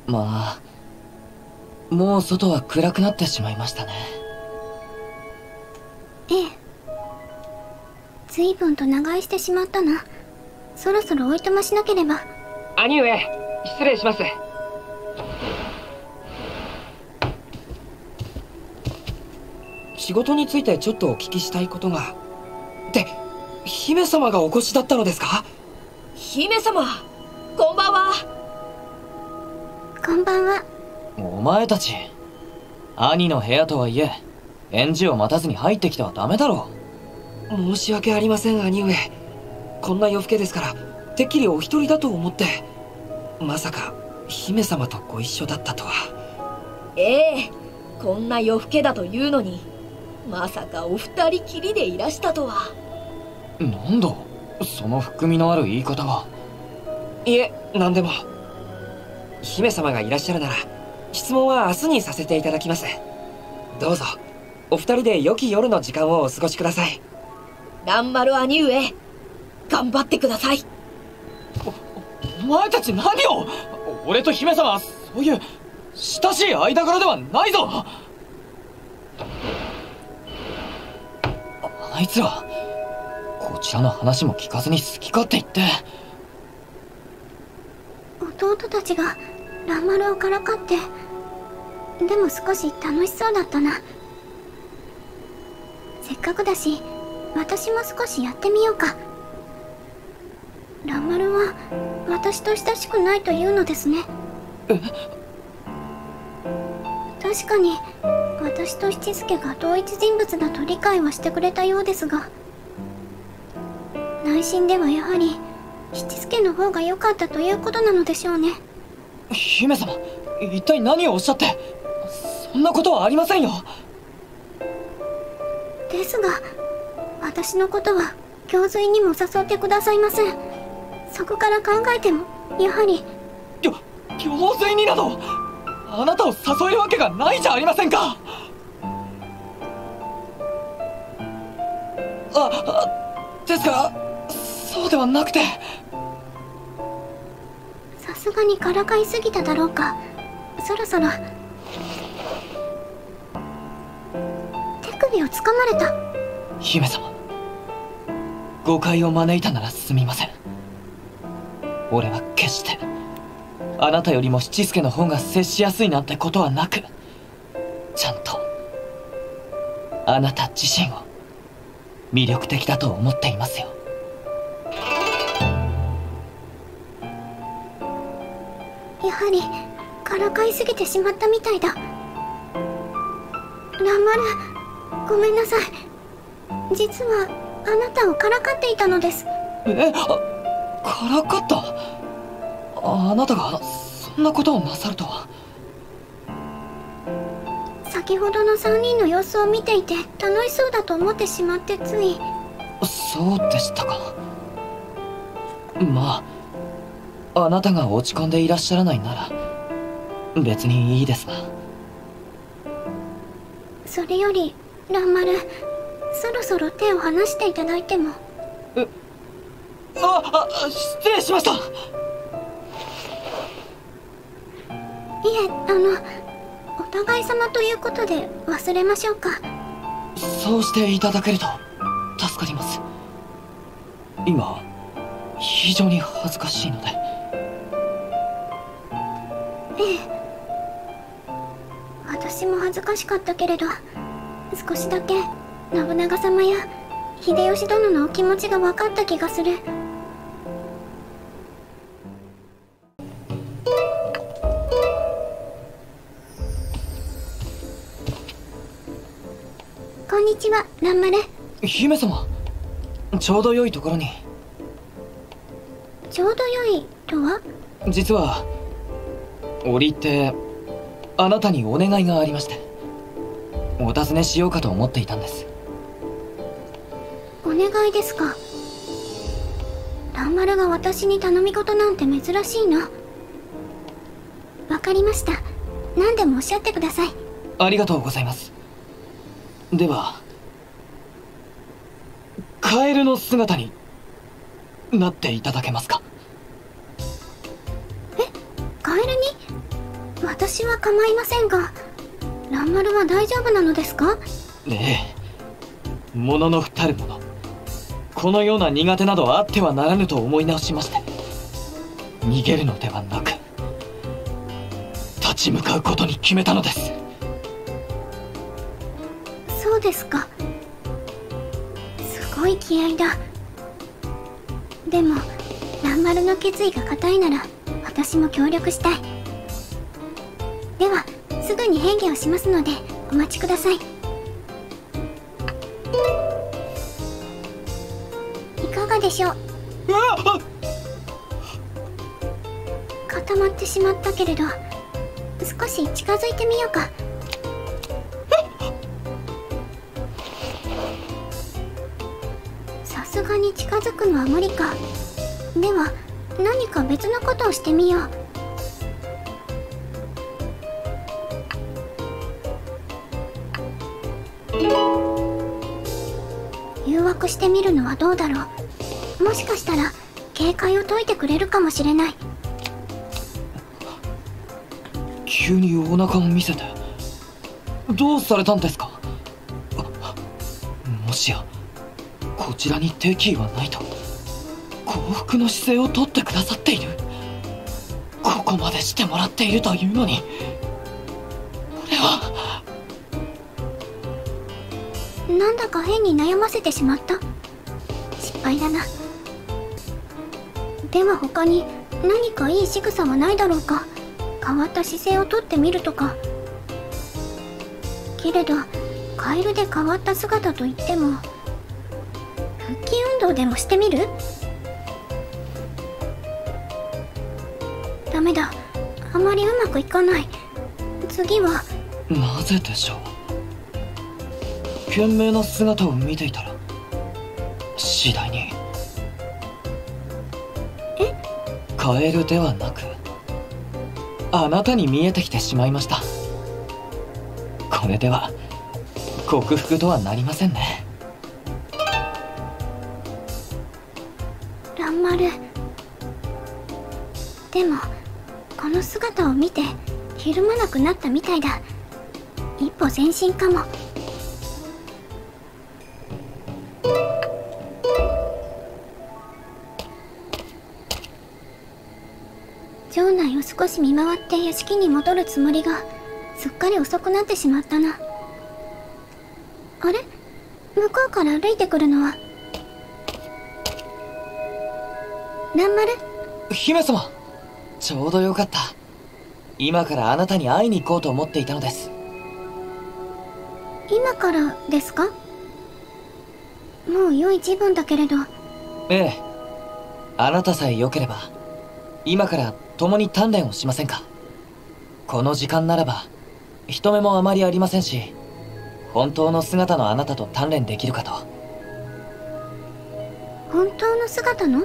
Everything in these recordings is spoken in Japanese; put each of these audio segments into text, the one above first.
まあ、もう外は暗くなってしまいましたね。 ええ。随分と長居してしまったな。そろそろおいとましなければ。 兄上、失礼します。 仕事についてちょっとお聞きしたいことが。で、姫様がお越しだったのですか？ 姫様、こんばんは。 こんばんは。 お前たち、兄の部屋とはいえ返事を待たずに入ってきてはダメだろう。申し訳ありません、兄上。こんな夜更けですからてっきりお一人だと思って。まさか姫様とご一緒だったとは。 ええ、こんな夜更けだというのに、まさかお二人きりでいらしたとは。 なんだその含みのある言い方は。 いえ、何でも。姫様がいらっしゃるなら質問は明日にさせていただきます。どうぞお二人で良き夜の時間をお過ごしください。 蘭丸兄上、頑張ってください。 お前たち何を。俺と姫様はそういう親しい間柄ではないぞ。あいつらこちらの話も聞かずに好き勝手言って。 弟たちが蘭丸をからかって。でも少し楽しそうだったな。せっかくだし私も少しやってみようか。蘭丸は私と親しくないというのですね。確かに私と七助が同一人物だと理解はしてくれたようですが、内心ではやはり七助の方が良かったということなのでしょうね。 姫様、一体何をおっしゃって。そんなことはありませんよ。 ですが私のことは教水にも誘ってくださいません。そこから考えてもやはり。 教水になどあなたを誘えるわけがないじゃありませんか。ですがそうではなくて。 さすがにからかいすぎただろうか。そろそろ。手首をつかまれた。 姫様、誤解を招いたならすみません。俺は決してあなたよりも七助の方が接しやすいなんてことはなく、ちゃんとあなた自身を魅力的だと思っていますよ。 やはりからかいすぎてしまったみたいだ。蘭丸、ごめんなさい。実はあなたをからかっていたのです。 からかった？あなたがそんなことをなさるとは。 先ほどの3人の様子を見ていて楽しそうだと思ってしまってつい。 そうでしたか。まああなたが落ち込んでいらっしゃらないなら別にいいですが。 それより蘭丸、そろそろ手を離していただいても。 失礼しました。いえ、お互い様ということで忘れましょうか。 そうしていただけると助かります。今非常に恥ずかしいので。 ええ、私も恥ずかしかったけれど、少しだけ信長様や秀吉殿のお気持ちが分かった気がする。こんにちは、蘭丸。 姫様、ちょうど良いところに。 ちょうど良いとは？ 実は折り入ってあなたにお願いがありまして、お尋ねしようかと思っていたんです。 お願いですか。蘭丸が私に頼み事なんて珍しいな。わかりました。何でもおっしゃってください。 ありがとうございます。ではカエルの姿になっていただけますか？ カエルに？ 私は構いませんが、蘭丸は大丈夫なのですか？ ええ、もののふたるもの、このような苦手などあってはならぬと思い直しまして、逃げるのではなく立ち向かうことに決めたのです。 そうですか。すごい気合いだ。でも蘭丸の決意が固いなら私も協力したい。ではすぐに変化をしますのでお待ちください。いかがでしょう？固まってしまったけれど、少し近づいてみようか。さすがに近づくのは無理か。では何か別のことをしてみよう。誘惑してみるのはどうだろう。もしかしたら警戒を解いてくれるかもしれない。 急にお腹を見せてどうされたんですか？もしやこちらに敵意はないと降伏の姿勢をとってくださっている。ここまでしてもらっているというのに、俺はなんだか変に悩ませてしまった。失敗だな。では他に何かいい仕草はないだろうか。変わった姿勢をとってみるとか。けれどカエルで変わった姿といっても、腹筋運動でもしてみる？ダメだ、あまりうまくいかない。次は。 なぜでしょう。懸命な姿を見ていたら次第にカエルではなくあなたに見えてきてしまいました。これでは克服とはなりませんね。 蘭丸。でもこの姿を見てひるまなくなったみたいだ。一歩前進かも。城内を少し見回って屋敷に戻るつもりが、すっかり遅くなってしまったな。あれ？向こうから歩いてくるのは蘭丸？ 姫様、ちょうどよかった。今からあなたに会いに行こうと思っていたのです。 今からですか？もう良い時分だけれど。 ええ、あなたさえ良ければ今から共に鍛錬をしませんか？この時間ならば人目もあまりありませんし、本当の姿のあなたと鍛錬できるかと。 本当の姿の？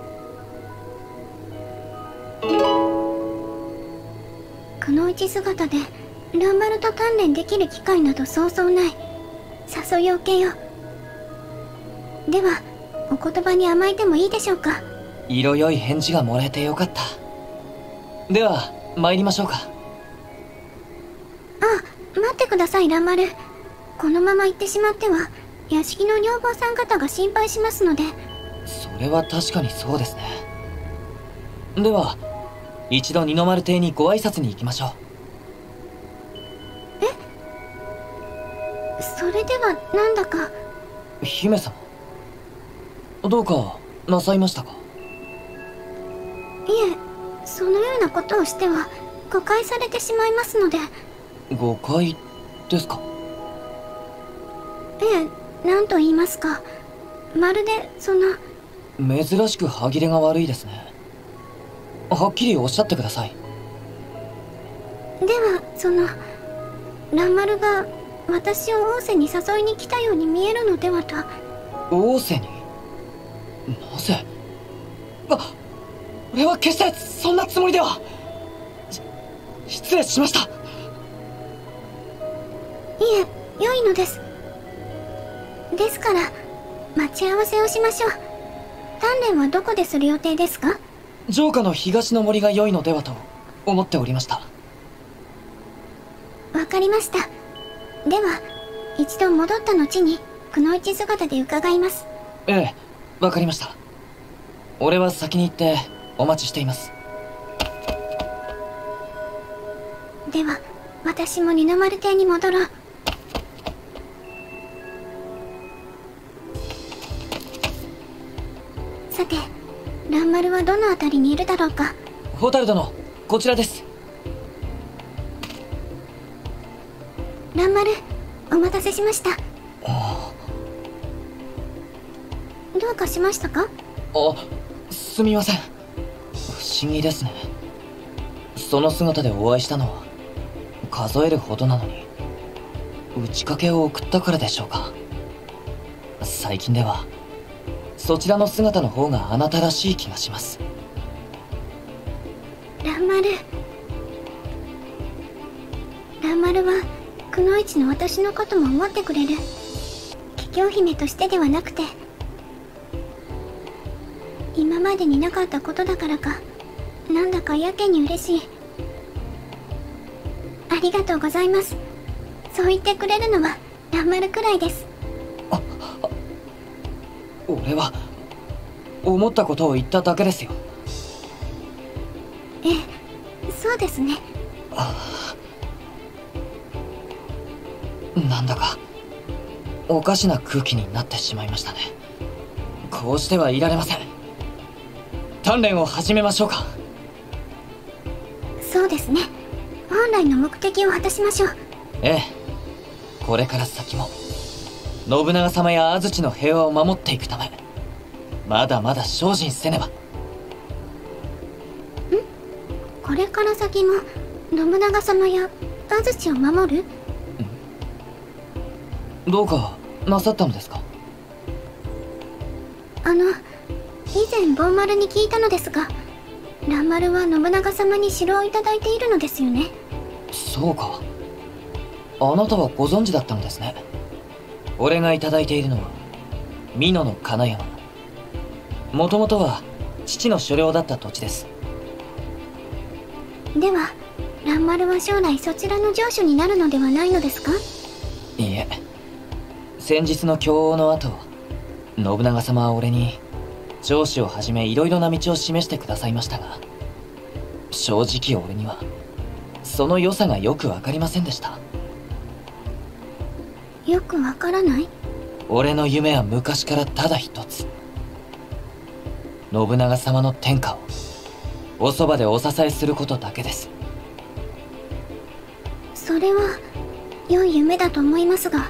くのいち姿で蘭丸と鍛錬できる機会などそうそうない。誘いを受けよう。ではお言葉に甘えてもいいでしょうか？ 色よい返事がもらえてよかった。では参りましょうか。 あ、待ってください蘭丸。このまま行ってしまっては屋敷の女房さん方が心配しますので。 それは確かにそうですね。では一度二の丸邸にご挨拶に行きましょう。 それではなんだか。 姫様、どうかなさいましたか？ いえ、そのようなことをしては誤解されてしまいますので。 誤解ですか？ ええ、何と言いますか、まるで珍しく歯切れが悪いですね。はっきりおっしゃってください。 では蘭丸が私を仰せに誘いに来たように見えるのではと。 仰せに？なぜ？俺は決してそんなつもりでは。失礼しました。 いえ、良いのです。ですから待ち合わせをしましょう。鍛錬はどこでする予定ですか？ 城下の東の森が良いのではと思っておりました。 かりました。では一度戻った後にくのいち姿で伺います。 ええ、わかりました。俺は先に行ってお待ちしています。 では私も二の丸邸に戻ろう。さて、蘭丸はどの辺りにいるだろうか。 ホタル殿、こちらです。 蘭丸、お待たせしました。どうかしましたか？ すみません。不思議ですね。その姿でお会いしたのは数えるほどなのに、打ち掛けを送ったからでしょうか。最近ではそちらの姿の方があなたらしい気がします。 蘭丸はくのいちの私のことも思ってくれる。桔梗姫としてではなくて、今までになかったことだからか、なんだかやけに嬉しい。ありがとうございます。そう言ってくれるのは蘭丸くらいです。 俺は思ったことを言っただけですよ。 ええ、そうですね。 なんだかおかしな空気になってしまいましたね。こうしてはいられません。鍛錬を始めましょうか。 そうですね。本来の目的を果たしましょう。 ええ、これから先も信長様や安土の平和を守っていくため、まだまだ精進せねば。 これから先も信長様や安土を守る？ どうかなさったのですか？ 以前ボン丸に聞いたのですが、蘭丸は信長様に城をいただいているのですよね。 そうか、あなたはご存知だったのですね。俺がいただいているのは美濃の金山。もともとは父の所領だった土地です。 では蘭丸は将来そちらの城主になるのではないのですか？ いいえ、先日の凶王の後、信長様は俺に城主をはじめいろいろな道を示してくださいましたが、正直俺にはその良さがよくわかりませんでした。 よくわからない？ 俺の夢は昔からただ一つ。信長様の天下をおそばでお支えすることだけです。 それは良い夢だと思いますが、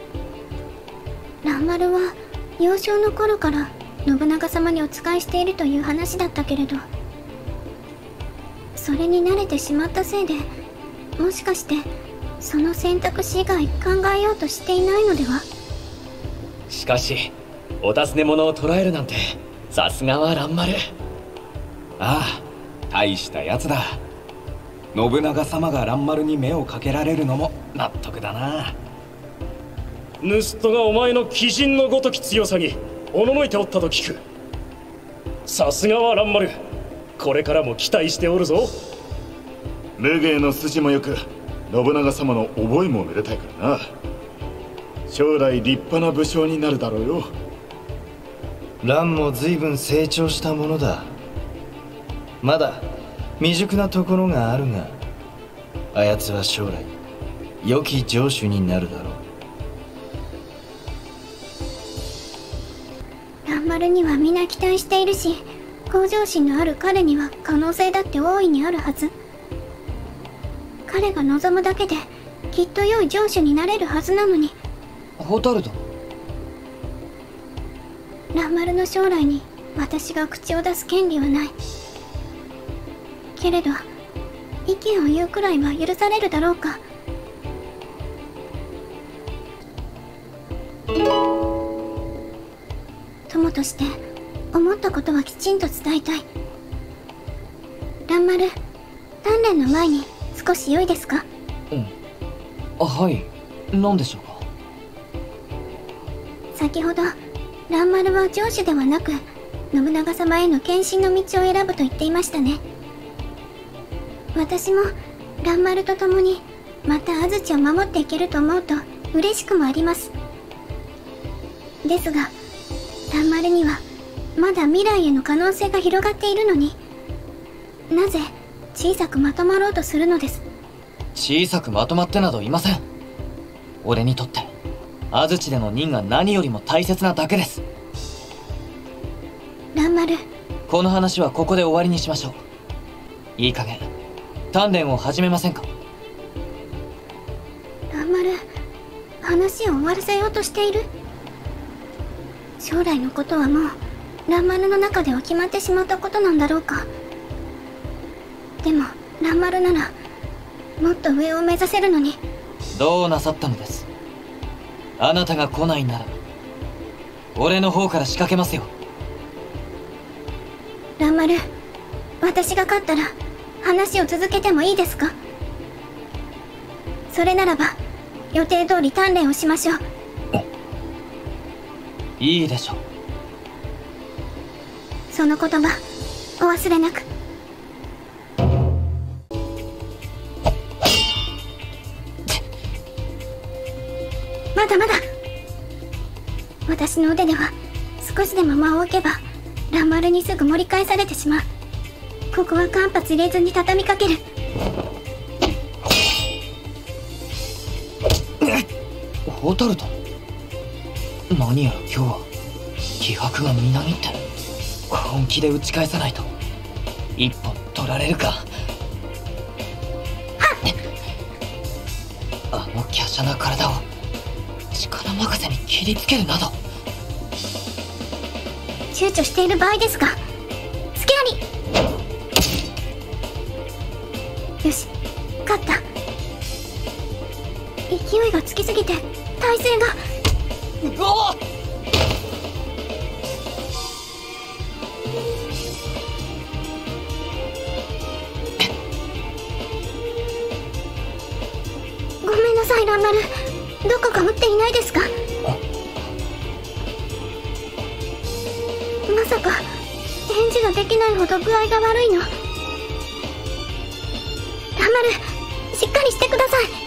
蘭丸は幼少の頃から信長様にお仕えしているという話だったけれど、それに慣れてしまったせいで、もしかしてその選択肢以外考えようとしていないのでは？ しかしお尋ね者を捕らえるなんて、さすがは蘭丸。 ああ、大したやつだ。信長様が蘭丸に目をかけられるのも納得だな。 盗人がお前の鬼人のごとき強さにおののいておったと聞く。さすがは蘭丸、これからも期待しておるぞ。 武芸の筋もよく、信長様の覚えもめでたいからな。将来立派な武将になるだろうよ。 蘭も随分成長したものだ。まだ未熟なところがあるが、あやつは将来良き城主になるだろう。 蘭丸には皆期待しているし、向上心のある彼には可能性だって大いにあるはず。彼が望むだけできっと良い城主になれるはずなのに。 ホタルド、 蘭丸の将来に私が口を出す権利はない。けれど意見を言うくらいは許されるだろうか。友として思ったことはきちんと伝えたい。蘭丸、鍛錬の前に少し良いですか？ はい、何でしょうか？ 先ほど蘭丸は城主ではなく信長様への献身の道を選ぶと言っていましたね。私も蘭丸と共にまた安土を守っていけると思うと嬉しくもあります。ですが蘭丸にはまだ未来への可能性が広がっているのに、なぜ小さくまとまろうとするのです。 小さくまとまってなどいません。俺にとって安土での任が何よりも大切なだけです。 蘭丸、 この話はここで終わりにしましょう。いい加減鍛錬を始めませんか。 蘭丸、話を終わらせようとしている。将来のことはもう蘭丸の中では決まってしまったことなんだろうか。でも蘭丸ならもっと上を目指せるのに。 どうなさったのです。あなたが来ないなら俺の方から仕掛けますよ。 蘭丸、私が勝ったら話を続けてもいいですか。それならば予定通り鍛錬をしましょう。 いいでしょう。 その言葉お忘れなく。まだまだ。私の腕では少しでも間を置けば蘭丸にすぐ盛り返されてしまう。ここは間髪入れずに畳みかける。 ホタルト、何やら今日は気迫がみなぎって本気で打ち返さないと一本取られるか。あの華奢な体を力任せに切りつけるなど。 躊躇している場合ですか。隙あり。よし、勝った。勢いがつきすぎて体勢が。 うわっ、 ごめんなさい蘭丸、どこか打っていないですか。まさか返事ができないほど具合が悪いの。蘭丸、しっかりしてください。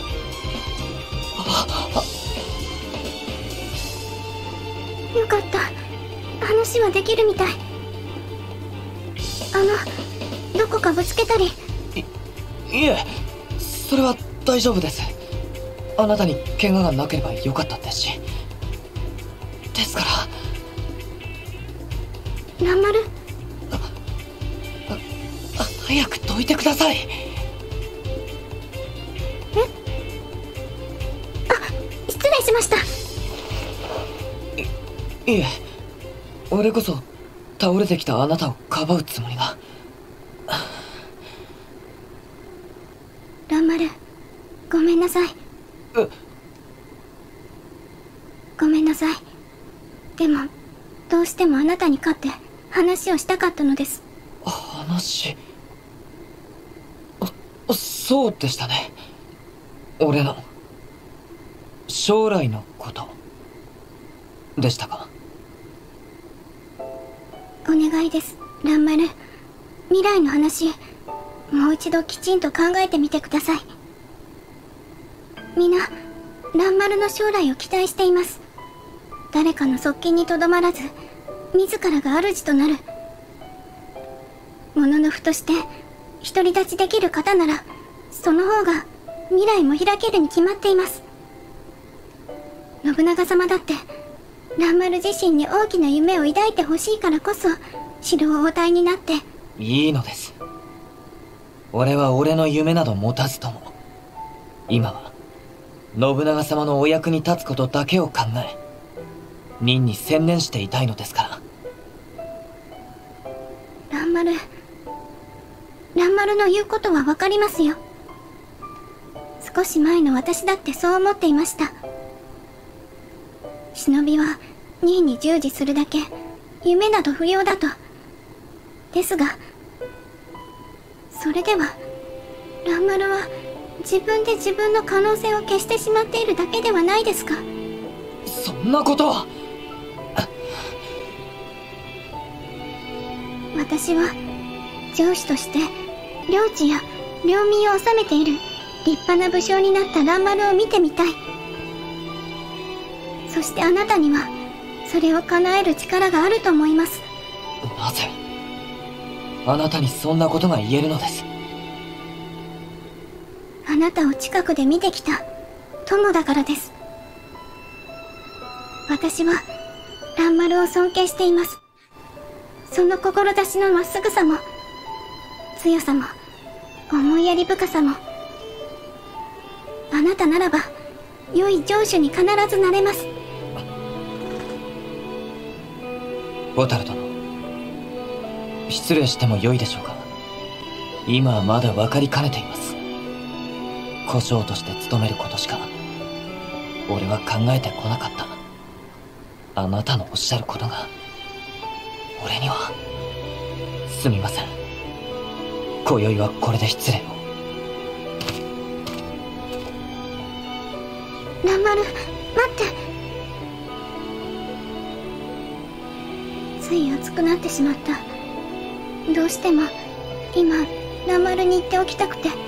よかった、話はできるみたい。どこかぶつけたり。 いえ、それは大丈夫です。あなたに怪我がなければよかったですし。ですから蘭丸、 早くどいてください。 失礼しました。 いえ、俺こそ倒れてきたあなたをかばうつもりが。 蘭丸、ごめんなさい。ごめんなさい。でもどうしてもあなたに勝って話をしたかったのです。 話、そうでしたね。俺の将来のことでしたか。 お願いです、蘭丸。未来の話、もう一度きちんと考えてみてください。皆、蘭丸の将来を期待しています。誰かの側近にとどまらず、自らが主となる。物のふとして独り立ちできる方なら、その方が未来も開けるに決まっています。信長様だって蘭丸自身に大きな夢を抱いてほしいからこそ城をお対になって。 いいのです。俺は俺の夢など持たずとも今は信長様のお役に立つことだけを考え任に専念していたいのですから。 蘭丸の言うことはわかりますよ。少し前の私だってそう思っていました。忍びは任に従事するだけ、夢など不要だと。ですがそれでは蘭丸は自分で自分の可能性を消してしまっているだけではないですか。 そんなことは。 私は上司として領地や領民を治めている立派な武将になった蘭丸を見てみたい。そしてあなたにはそれを叶える力があると思います。 なぜあなたにそんなことが言えるのです？ あなたを近くで見てきた友だからです。私は蘭丸を尊敬しています。その志のまっすぐさも強さも思いやり深さも、あなたならば良い城主に必ずなれます。 ボタル殿、失礼してもよいでしょうか。今はまだ分かりかねています。小将として務めることしか俺は考えてこなかった。あなたのおっしゃることが俺には。すみません、今宵はこれで失礼を。 蘭丸、待って。つい熱くなってしまった。どうしても今蘭丸に言っておきたくて。